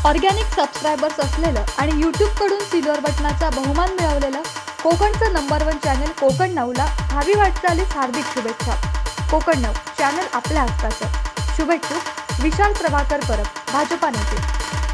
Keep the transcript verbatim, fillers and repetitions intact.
Organic subscribers असलेलं आणि यूट्यूबकडून silver बटनाचा बहुमान मिळवलेलं कोकणचं नंबर वन चॅनल कोकण नऊला भावी वाटचालीस हार्दिक शुभेच्छा। कोकण नऊ चॅनल आपल्या हक्काचं। शुभेच्छुक विशाल प्रभाकर परब, भाजपा नेते।